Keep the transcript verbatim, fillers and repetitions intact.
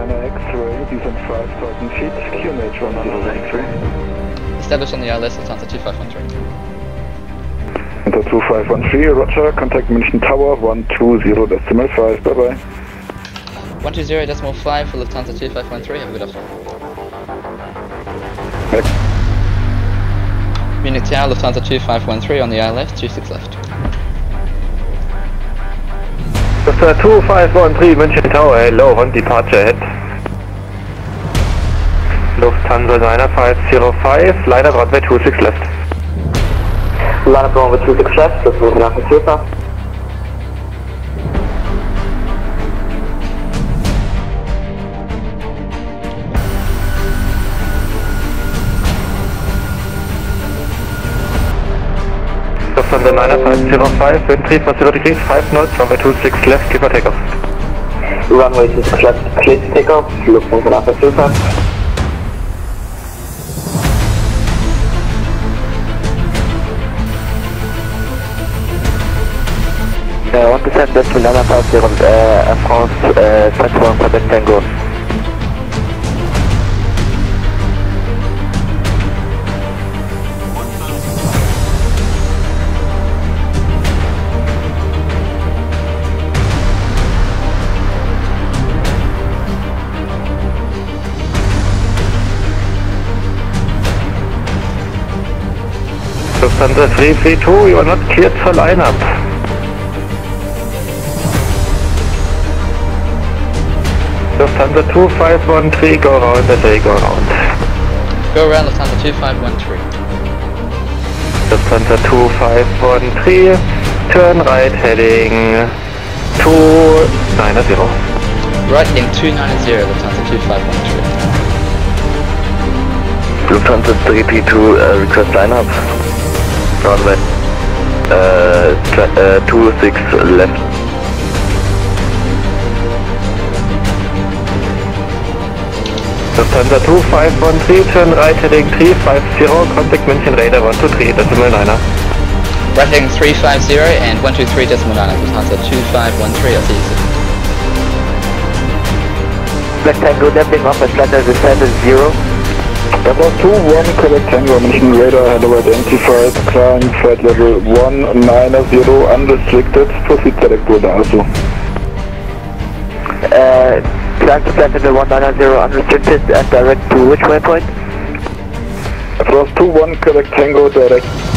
niner X-ray, descent five thousand feet, Q N H one zero X-ray. Established on the I L S, Lufthansa two five one three. Enter two five one three, roger, contact München Tower, one two zero decimal five, bye bye. one two zero decimal five for Lufthansa two five one three, have a good afternoon. Next. Munich Tower, Lufthansa two five one three on the I L S, two six left. Lufthansa two five one three, München Tower, hello, on departure ahead. Lufthansa niner five zero five, line up runway two six left. Line up runway two six left, das wurde nach dem Filter. Lufthansa niner five zero five, wind three four zero degrees, five knots, runway two six left, clear for takeoff. Runway two six left, clear to takeoff, Lufthansa nach dem Filter. Uh, one percent decimal niner five zero, uh, Air France, uh, five one Quebec Tango. Lufthansa three three two, you are not cleared for lineup. Lufthansa two five one three, go around as I go around. Go around Lufthansa two five one three. Lufthansa two five one three, turn right heading two nine zero. Right heading two nine zero, Lufthansa two five one three. Lufthansa three three two, uh, request lineup. Runway uh, uh, two six left. Lufthansa two five one three, turn right heading three five zero, contact München radar one two three decimal niner. Right heading three five zero and one two three decimal niner, Lufthansa two five one three, I'll see you soon. Black Tango lifting off at flight level seven zero. About two one Quebec Tango, München radar, hello identified, climb flight level one nine zero, unrestricted, proceed direct to also. Uh, climb to flight level one nine zero, unrestricted, and direct to which waypoint? Across two one Quebec Tango, direct